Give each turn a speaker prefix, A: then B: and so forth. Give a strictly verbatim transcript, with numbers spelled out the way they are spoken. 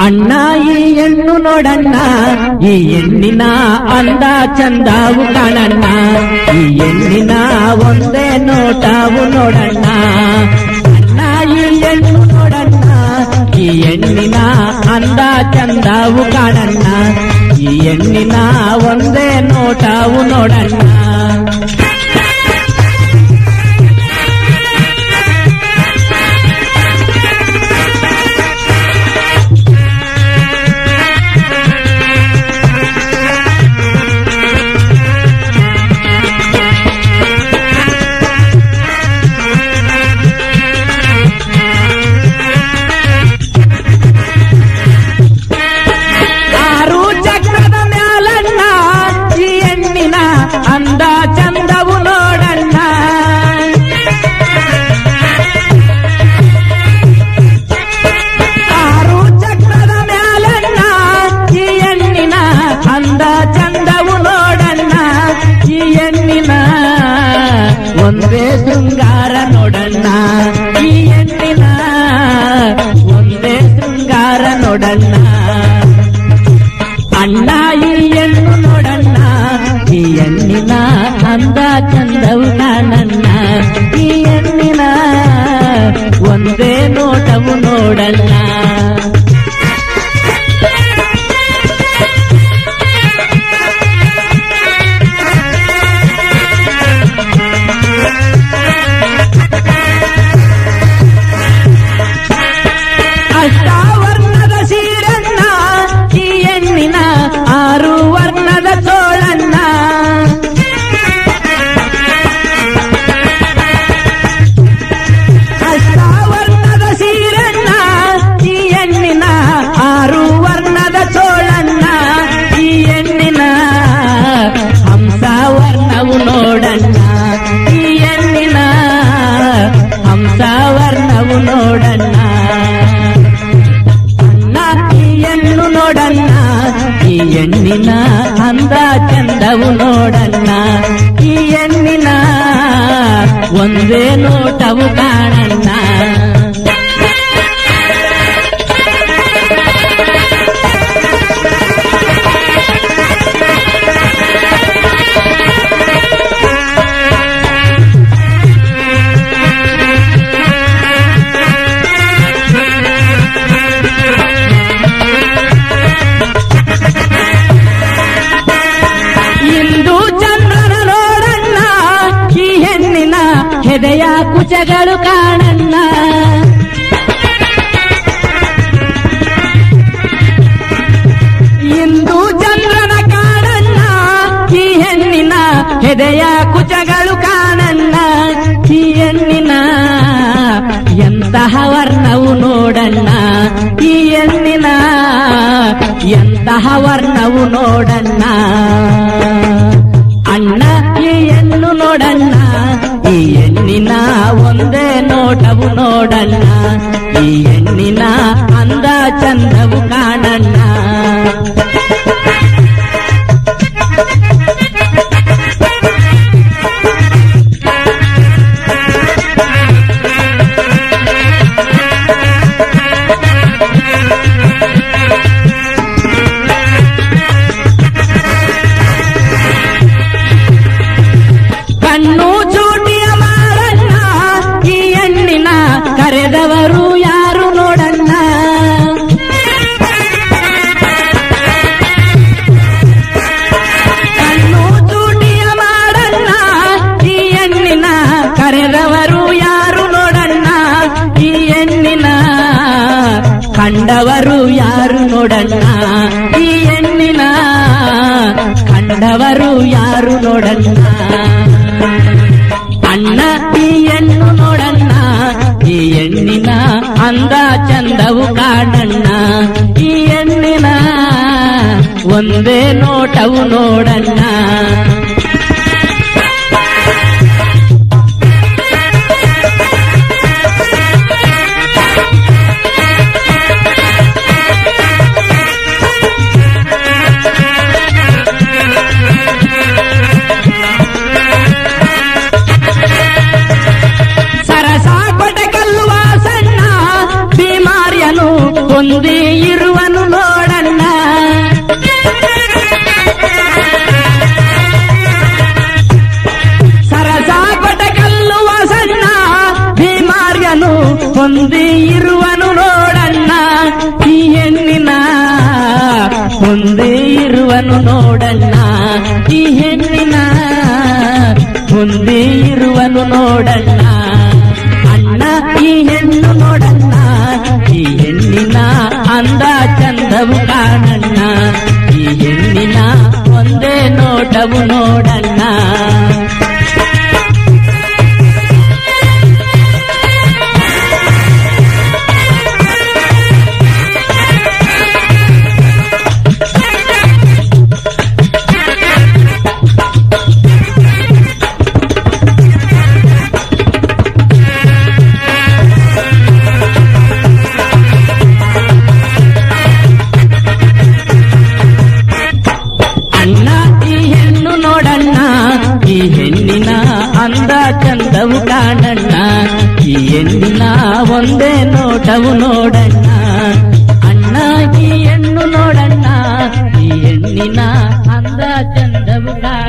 A: ಅಣ್ಣ ಈ ಹೆಣ್ಣು ನೋಡಣ್ಣ, ಈ ಹೆಣ್ಣಿನ ಅಂದ ಚಂದಾವು ಕಾಣಣ್ಣ, ಈ ಹೆಣ್ಣಿನ ಒಂದೇ ನೋಟವು ನೋಡಣ್ಣ. ಅಣ್ಣ ಈ ಹೆಣ್ಣು ನೋಡಣ್ಣ, ಈ ಹೆಣ್ಣಿನ ಅಂದ ಚಂದಾವು ಕಾಣಣ್ಣ, ಈ ಹೆಣ್ಣಿನ ಒಂದೇ ನೋಟವು ನೋಡಣ್ಣ. ಅಂದ ಚಂದವು ನೋಡಣ್ಣ, ಆರು ಚಕ್ರದ ಮ್ಯಾಲಣ್ಣ ಈ ಹೆಣ್ಣಿನ ಅಂದ ಚಂದವು ನೋಡಣ್ಣ, ಈ ಹೆಣ್ಣಿನ ಒಂದೇ ಶೃಂಗಾರ ನೋಡಣ್ಣ, ಈ ಹೆಣ್ಣಿನ ಒಂದೇ ಶೃಂಗಾರ ನೋಡಣ್ಣ. ಅಣ್ಣ ಈ ಹೆಣ್ಣು ನೋಡಣ್ಣ, ಈ ಹೆಣ್ಣಿನ ಅಂದ ಚಂದವು ಕಾಣಣ್ಣ, ಈ ಹೆಣ್ಣಿನ ಒಂದೇ ನೋಟವು ನೋಡಣ್ಣ. ಅಷ್ಟಾವರ್ಣದ ಸೀರಣ್ಣ, ಈ ಹೆಣ್ಣಿನ ಆರು ವರ್ಣದ ತೋಳಣ್ಣ, ಅಷ್ಟಾವರ್ಣದ ಸೀರಣ್ಣ, ಈ ಹೆಣ್ಣಿನ ಆರು ವರ್ಣದ ತೋಳಣ್ಣ, ಈ ಹೆಣ್ಣಿನ ಹಂಸವರ್ಣವು ನೋಡಣ್ಣ, ಈ ಹೆಣ್ಣಿನ ಹಂಸವರ್ಣವು ನೋಡಣ್ಣ. ಈ ಹೆಣ್ಣು ನೋಡಣ್ಣ, ಈ ಹೆಣ್ಣಿನ ಅಂದ ಚಂದವು ನೋಡಣ್ಣ, ಈ ಹೆಣ್ಣಿನ ಒಂದೇ ನೋಟವು ಕಾಣಣ್ಣ. ಹೆದೆಯ ಕುಚಗಳು ಕಾಣಣ್ಣ, ಇಂದು ಚಂದ್ರನ ಕಾಣಣ್ಣ, ಈ ಹೆಣ್ಣಿನ ಹೆದೆಯ ಕುಚಗಳು ಕಾಣಣ್ಣ, ಈ ಹೆಣ್ಣಿನ ಎಂತಹ ವರ್ಣವು ನೋಡಣ್ಣ, ಈ ಹೆಣ್ಣಿನ ಎಂತಹ ವರ್ಣವು ನೋಡಣ್ಣ. ಅಣ್ಣ ಈ ಹೆಣ್ಣು ನೋಡಣ್ಣ, ಈ ಹೆಣ್ಣಿನ ಒಂದೇ ನೋಟವು ನೋಡಣ್ಣ, ಈ ಹೆಣ್ಣಿನ ಅಂದ ಚಂದವು ಕಾಣಣ್ಣ. ಕಣ್ಣು ಚೂಟಿಯ ಮಾರಣ್ಣ, ಈ ಹೆಣ್ಣಿನ ಕರೆದವರು ಯಾರು ನೋಡಣ್ಣ, ಕಣ್ಣು ಚೂಟಿಯ ಮಾರಣ್ಣ, ಈ ಹೆಣ್ಣಿನ ಕರೆದವರು ಯಾರು ನೋಡಣ್ಣ, ಈ ಹೆಣ್ಣಿನ ಕಂಡವರು ಯಾರು ನೋಡಣ್ಣ, ಈ ಹೆಣ್ಣಿನ ಕಂಡವರು ಯಾರು ನೋಡಣ್ಣ. ಅಣ್ಣ ಈ ಹೆಣ್ಣು ನೋಡಣ್ಣ, ಈ ಹೆಣ್ಣಿನ ಅಂದ ಚಂದವು ಕಾಣಣ್ಣ, ಈ ಹೆಣ್ಣಿನ ಒಂದೇ ನೋಟವು ನೋಡಣ್ಣ. ಹೊಂದಿ ಇರುವನು ಮುಂದೆ ಇರುವನು ನೋಡಣ್ಣ ಈ ಹೆಣ್ಣಿನ ಮುಂದೆ ಇರುವನು ನೋಡಣ್ಣ ಅಣ್ಣ ಈ ಹೆಣ್ಣು ನೋಡಣ್ಣ ಈ ಹೆಣ್ಣಿನ ಅಂದ ಚಂದವು ಕಾಣಣ್ಣ ಈ ಹೆಣ್ಣಿನ ಒಂದೇ ನೋಟವು ನೋಡಣ್ಣ ಈ ಹೆಣ್ಣಿನ ಅಂದ ಚಂದವು ಕಾಣಣ್ಣ ಈ ಹೆಣ್ಣಿನ ಒಂದೇ ನೋಟವು ನೋಡಣ್ಣ ಅಣ್ಣ ಈ ಹೆಣ್ಣು ನೋಡಣ್ಣ ಈ ಹೆಣ್ಣಿನ ಅಂದ ಚಂದವು ಕಾಣ